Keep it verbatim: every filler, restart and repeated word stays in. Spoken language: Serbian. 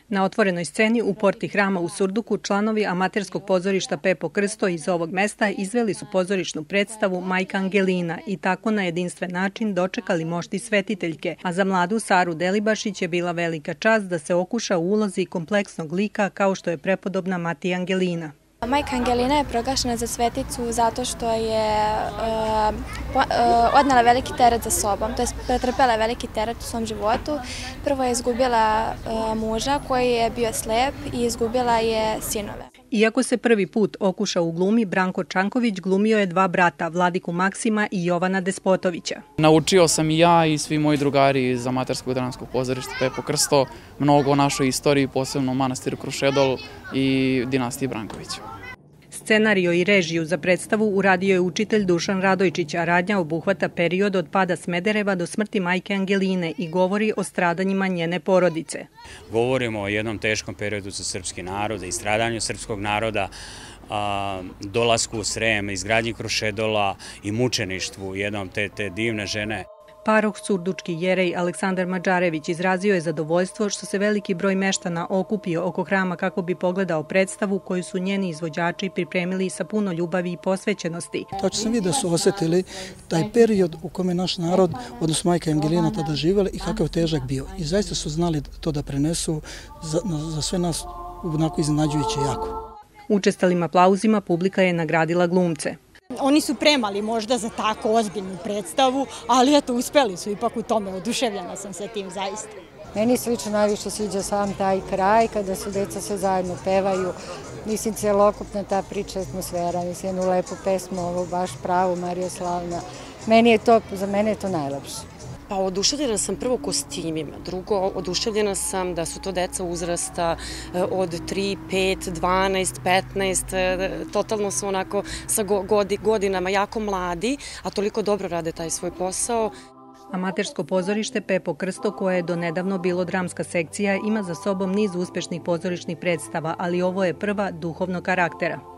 Na otvorenoj sceni u porti hrama u Surduku članovi amaterskog pozorišta Pepo Krsto iz ovog mesta izveli su pozorišnu predstavu Majka Angelina i tako na jedinstven način dočekali mošti svetiteljke, a za mladu Saru Delibašić je bila velika čast da se okuša u ulozi kompleksnog lika kao što je prepodobna Mati Angelina. Majka Angelina je proglašena za sveticu zato što je uh, uh, odnela veliki teret za sobom, to je pretrpela veliki teret u svom životu. Prvo je izgubila uh, muža koji je bio slep i izgubila je sinove. Iako se prvi put okušao u glumi, Branko Čanković glumio je dva brata, Vladiku Maksima i Jovana Despotovića. Naučio sam i ja i svi moji drugari iz amaterskog dramskog pozorišta Pepo Krsto mnogo o našoj istoriji, posebno o manastiru Krušedol i dinastiji Brankovića. Scenario i režiju za predstavu uradio je učitelj Dušan Radojčić, a radnja obuhvata period od pada Smedereva do smrti majke Angeline i govori o stradanjima njene porodice. Govorimo o jednom teškom periodu za srpski narod i stradanju srpskog naroda, dolasku u Srem, izgradnji Krušedola i mučeništvu jednom te, te divne žene. Paroh surdučki jerej Aleksandar Mađarević izrazio je zadovoljstvo što se veliki broj meštana okupio oko hrama kako bi pogledao predstavu koju su njeni izvođači pripremili sa puno ljubavi i posvećenosti. Tačno sam vidio da su osjetili taj period u kome naš narod, odnosno majka Angelina, tada živjela i kakav težak bio. I zaista su znali to da prenesu za, za sve nas onako iznenađujuće jako. Učestalim aplauzima publika je nagradila glumce. Oni su premali možda za tako ozbiljnu predstavu, ali eto, uspeli su ipak u tome, oduševljena sam sa tim zaista. Meni se lično najviše sviđa sam taj kraj, kada su deca sve zajedno pevaju. Mislim, celokupna ta priča, atmosfera, mislim, jednu lepu pesmu, ovo baš pravu, Marija Slavna. Meni je to, za mene je to najlepše. Pa oduševljena sam prvo kostimima, drugo oduševljena sam da su to deca uzrasta od tri, pet, dvanaest, petnaest, totalno su onako sa godinama jako mladi, a toliko dobro rade taj svoj posao. Amatersko pozorište Pepo Krsto, koje je donedavno bilo dramska sekcija, ima za sobom niz uspešnih pozorišnih predstava, ali ovo je prva duhovnog karaktera.